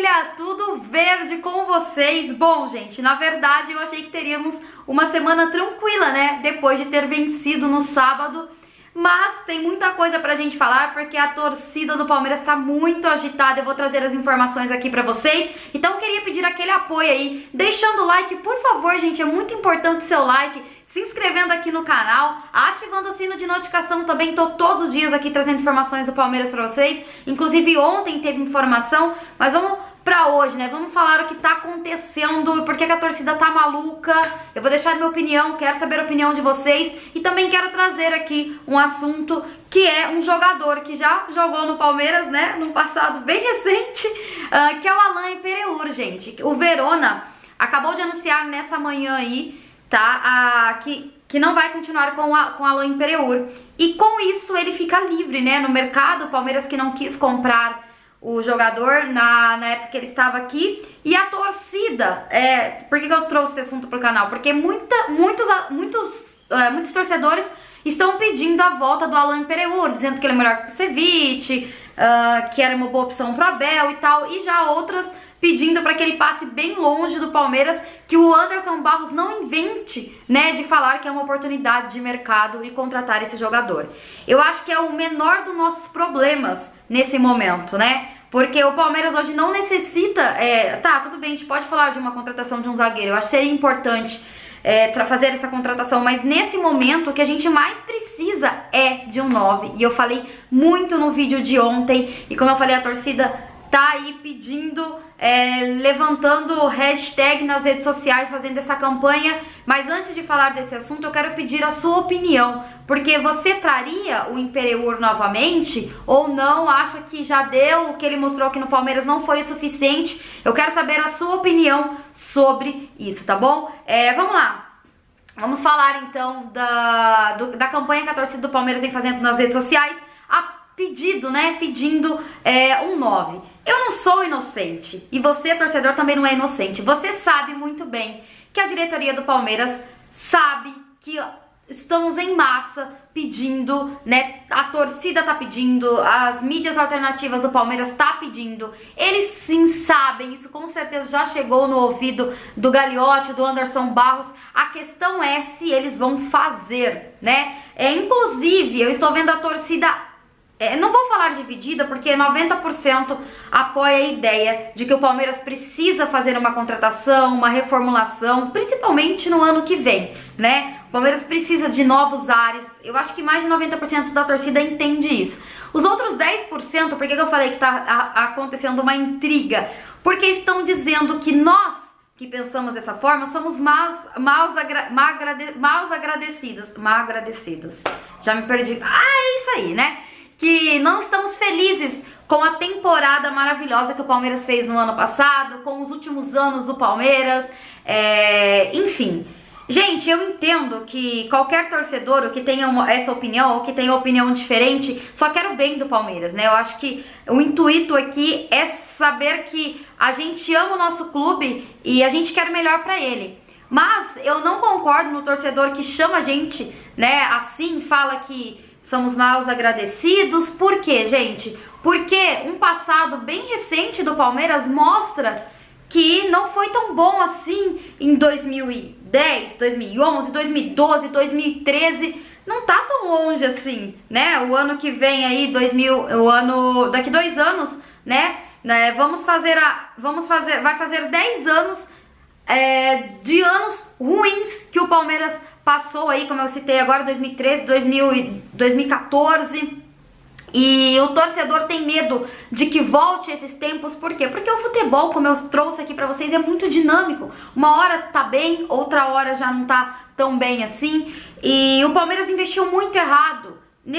família, tudo verde com vocês? Bom, gente, na verdade eu achei que teríamos uma semana tranquila, né? Depois de ter vencido no sábado, mas tem muita coisa pra gente falar porque a torcida do Palmeiras tá muito agitada. Eu vou trazer as informações aqui pra vocês, então eu queria pedir aquele apoio aí, deixando o like, por favor, gente, é muito importante o seu like, se inscrevendo aqui no canal, ativando o sino de notificação também. Tô todos os dias aqui trazendo informações do Palmeiras pra vocês, inclusive ontem teve informação, mas vamos pra hoje, né? Vamos falar o que tá acontecendo, por que a torcida tá maluca. Eu vou deixar minha opinião, quero saber a opinião de vocês e também quero trazer aqui um assunto que é um jogador que já jogou no Palmeiras, né? No passado bem recente, que é o Alain Pereur, gente. O Verona acabou de anunciar nessa manhã aí, tá? Que não vai continuar com Alain Pereur. E com isso ele fica livre, né? No mercado, o Palmeiras que não quis comprar o jogador na época que ele estava aqui. E a torcida, por que eu trouxe esse assunto pro canal? Porque muitos torcedores estão pedindo a volta do Alain Pereur, dizendo que ele é melhor que o Ceviche, que era uma boa opção pro Abel e tal, e já outras pedindo para que ele passe bem longe do Palmeiras, que o Anderson Barros não invente, né, de falar que é uma oportunidade de mercado e contratar esse jogador. Eu acho que é o menor dos nossos problemas nesse momento, né? Porque o Palmeiras hoje não necessita, tá, tudo bem, a gente pode falar de uma contratação de um zagueiro, eu acho que seria importante fazer essa contratação, mas nesse momento o que a gente mais precisa é de um 9, e eu falei muito no vídeo de ontem, e como eu falei, a torcida tá aí pedindo, levantando hashtag nas redes sociais, fazendo essa campanha. Mas antes de falar desse assunto, eu quero pedir a sua opinião, porque você traria o Pereur novamente ou não? Acha que já deu, o que ele mostrou aqui no Palmeiras não foi o suficiente? Eu quero saber a sua opinião sobre isso, tá bom? Vamos lá. Vamos falar então da campanha que a torcida do Palmeiras vem fazendo nas redes sociais, pedindo um 9. Eu não sou inocente, e você, torcedor, também não é inocente. Você sabe muito bem que a diretoria do Palmeiras sabe que estamos em massa pedindo, né? A torcida tá pedindo, as mídias alternativas do Palmeiras tá pedindo. Eles sim sabem, isso com certeza já chegou no ouvido do Gagliotti, do Anderson Barros. A questão é se eles vão fazer, né? Inclusive, eu estou vendo a torcida, não vou falar dividida, porque 90% apoia a ideia de que o Palmeiras precisa fazer uma contratação, uma reformulação, principalmente no ano que vem, né? O Palmeiras precisa de novos ares. Eu acho que mais de 90% da torcida entende isso. Os outros 10%, por que eu falei que tá acontecendo uma intriga? Porque estão dizendo que nós, que pensamos dessa forma, somos mal agradecidos. Já me perdi. É isso aí, né? Que não estamos felizes com a temporada maravilhosa que o Palmeiras fez no ano passado, com os últimos anos do Palmeiras, enfim. Gente, eu entendo que qualquer torcedor que tenha essa opinião, ou que tenha opinião diferente, só quer o bem do Palmeiras, né? Eu acho que o intuito aqui é saber que a gente ama o nosso clube e a gente quer o melhor pra ele. Mas eu não concordo no torcedor que chama a gente, né, assim, fala que somos mal agradecidos. Por quê, gente? Porque um passado bem recente do Palmeiras mostra que não foi tão bom assim em 2010, 2011, 2012, 2013. Não tá tão longe assim, né? O ano que vem aí, daqui 2 anos, né? Vai fazer 10 anos de anos ruins que o Palmeiras passou aí, como eu citei agora, 2013, 2014, e o torcedor tem medo de que volte esses tempos. Por quê? Porque o futebol, como eu trouxe aqui pra vocês, é muito dinâmico. Uma hora tá bem, outra hora já não tá tão bem assim, e o Palmeiras investiu muito errado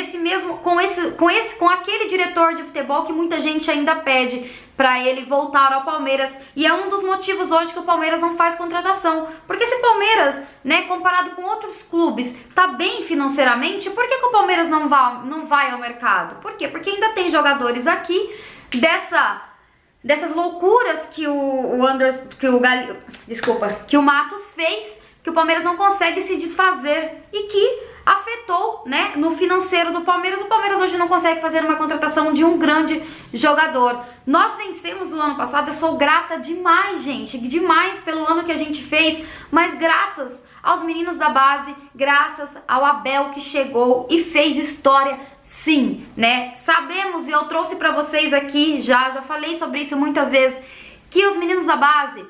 com aquele diretor de futebol que muita gente ainda pede para ele voltar ao Palmeiras, e é um dos motivos hoje que o Palmeiras não faz contratação. Porque se o Palmeiras, né, comparado com outros clubes, tá bem financeiramente, por que o Palmeiras não vai ao mercado? Por quê? Porque ainda tem jogadores aqui dessas loucuras que que o Matos fez, que o Palmeiras não consegue se desfazer, e que afetou, né, no financeiro do Palmeiras. O Palmeiras hoje não consegue fazer uma contratação de um grande jogador. Nós vencemos o ano passado, eu sou grata demais, gente, demais pelo ano que a gente fez, mas graças aos meninos da base, graças ao Abel que chegou e fez história, sim, né? Sabemos, e eu trouxe pra vocês aqui, já falei sobre isso muitas vezes, que os meninos da base,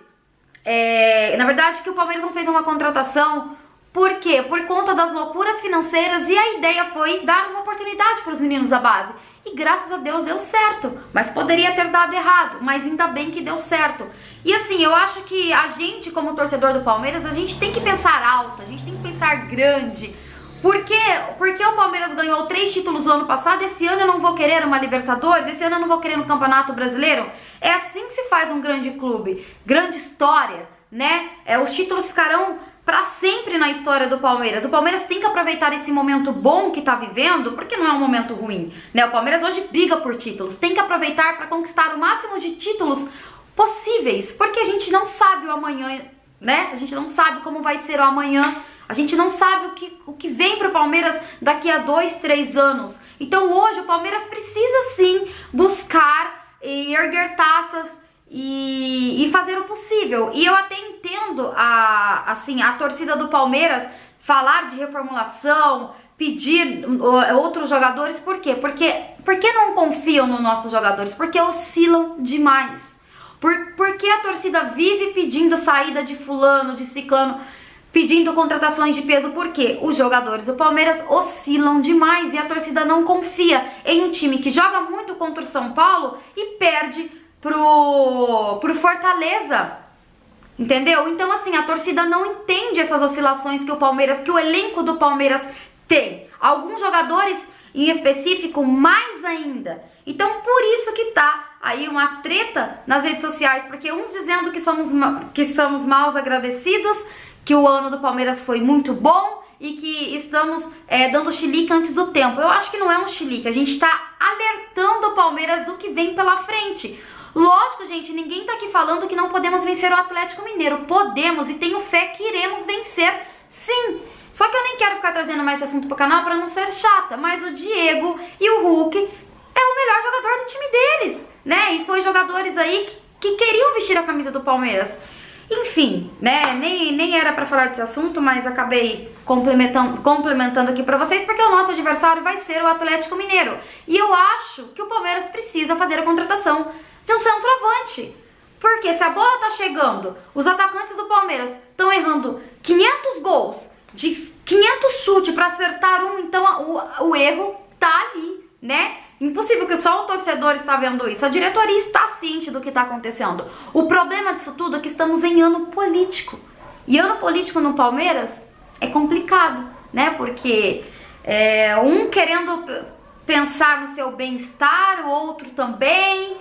na verdade que o Palmeiras não fez uma contratação. Por quê? Por conta das loucuras financeiras, e a ideia foi dar uma oportunidade para os meninos da base. E graças a Deus deu certo, mas poderia ter dado errado, mas ainda bem que deu certo. E assim, eu acho que a gente, como torcedor do Palmeiras, a gente tem que pensar alto, a gente tem que pensar grande. Porque o Palmeiras ganhou 3 títulos no ano passado, esse ano eu não vou querer uma Libertadores, esse ano eu não vou querer um Campeonato Brasileiro. É assim que se faz um grande clube, grande história, né? Os títulos ficarão para sempre na história do Palmeiras. O Palmeiras tem que aproveitar esse momento bom que tá vivendo, porque não é um momento ruim, né? O Palmeiras hoje briga por títulos, tem que aproveitar para conquistar o máximo de títulos possíveis, porque a gente não sabe o amanhã, né? A gente não sabe como vai ser o amanhã, a gente não sabe o que vem pro Palmeiras daqui a 2, 3 anos. Então hoje o Palmeiras precisa sim buscar e erguer taças e fazer o possível. E eu até entendo a torcida do Palmeiras falar de reformulação, pedir outros jogadores. Por quê? Porque não confiam nos nossos jogadores? Porque oscilam demais. Porque a torcida vive pedindo saída de fulano, de ciclano, pedindo contratações de peso. Por quê? Os jogadores do Palmeiras oscilam demais e a torcida não confia em um time que joga muito contra o São Paulo e perde pro Fortaleza, entendeu? Então assim, a torcida não entende essas oscilações que o elenco do Palmeiras tem. Alguns jogadores em específico mais ainda. Então por isso que tá aí uma treta nas redes sociais, porque uns dizendo que somos maus agradecidos, que o ano do Palmeiras foi muito bom e que estamos dando chilique antes do tempo. Eu acho que não é um chilique, a gente tá alertando o Palmeiras do que vem pela frente. Lógico, gente, ninguém tá aqui falando que não podemos vencer o Atlético Mineiro. Podemos e tenho fé que iremos vencer, sim. Só que eu nem quero ficar trazendo mais esse assunto pro canal pra não ser chata, mas o Diego e o Hulk é o melhor jogador do time deles, né? E foi jogadores aí que queriam vestir a camisa do Palmeiras. Enfim, né? Nem era pra falar desse assunto, mas acabei complementando aqui pra vocês, porque o nosso adversário vai ser o Atlético Mineiro. E eu acho que o Palmeiras precisa fazer a contratação de um centroavante. Porque se a bola tá chegando, os atacantes do Palmeiras estão errando 500 gols, de 500 chutes pra acertar um, então o erro tá ali, né? Impossível que só o torcedor está vendo isso. A diretoria está ciente do que está acontecendo. O problema disso tudo é que estamos em ano político. E ano político no Palmeiras é complicado, né? Porque um querendo pensar no seu bem-estar, o outro também.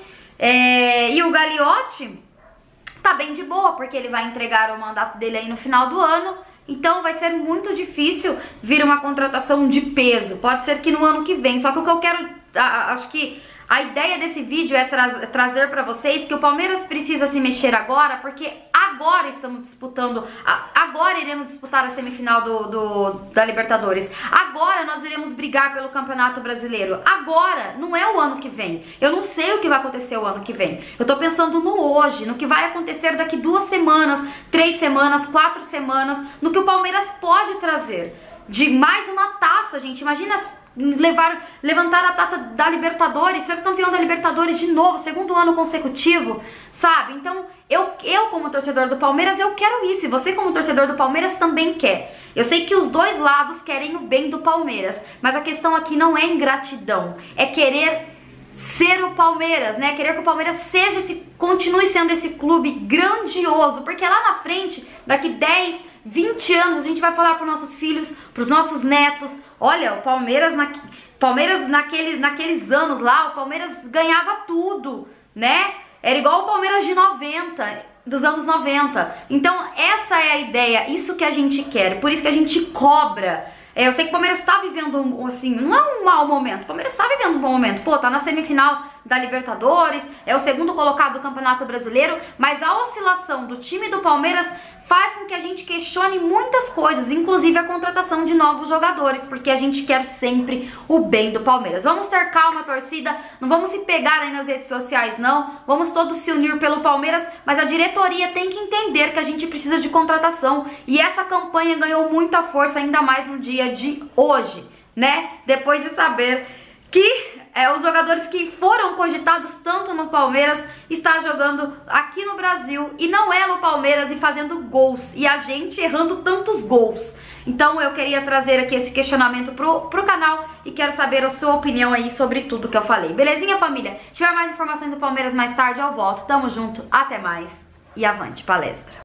E o Gagliotti tá bem de boa, porque ele vai entregar o mandato dele aí no final do ano. Então vai ser muito difícil vir uma contratação de peso. Pode ser que no ano que vem. Só que o que eu quero, acho que a ideia desse vídeo é trazer pra vocês que o Palmeiras precisa se mexer agora, porque agora estamos disputando, agora iremos disputar a semifinal da Libertadores. Agora nós iremos brigar pelo Campeonato Brasileiro. Agora, não é o ano que vem. Eu não sei o que vai acontecer o ano que vem. Eu tô pensando no hoje, no que vai acontecer daqui 2 semanas, 3 semanas, 4 semanas, no que o Palmeiras pode trazer. De mais uma taça, gente. Imagina levantar a taça da Libertadores, ser campeão da Libertadores de novo, 2º ano consecutivo, sabe? Então, eu como torcedor do Palmeiras, eu quero isso, e você como torcedor do Palmeiras também quer. Eu sei que os dois lados querem o bem do Palmeiras, mas a questão aqui não é ingratidão, é querer ser o Palmeiras, né? Querer que o Palmeiras continue sendo esse clube grandioso, porque lá na frente, daqui 10, 20 anos, a gente vai falar para os nossos filhos, para os nossos netos: olha, o Palmeiras naqueles anos lá, o Palmeiras ganhava tudo, né? Era igual o Palmeiras de 90, dos anos 90. Então essa é a ideia, isso que a gente quer, por isso que a gente cobra. Eu sei que o Palmeiras está vivendo, assim, não é um mau momento, o Palmeiras está vivendo um bom momento. Pô, tá na semifinal da Libertadores, é o segundo colocado do Campeonato Brasileiro, mas a oscilação do time do Palmeiras faz com que a gente questione muitas coisas, inclusive a contratação de novos jogadores, porque a gente quer sempre o bem do Palmeiras. Vamos ter calma, torcida, não vamos se pegar aí nas redes sociais não, vamos todos se unir pelo Palmeiras, mas a diretoria tem que entender que a gente precisa de contratação, e essa campanha ganhou muita força, ainda mais no dia de hoje, né? Depois de saber que os jogadores que foram cogitados tanto no Palmeiras está jogando aqui no Brasil e não é no Palmeiras e fazendo gols, e a gente errando tantos gols. Então eu queria trazer aqui esse questionamento pro canal e quero saber a sua opinião aí sobre tudo que eu falei. Belezinha, família? Se tiver mais informações do Palmeiras mais tarde eu volto. Tamo junto, até mais e avante palestra!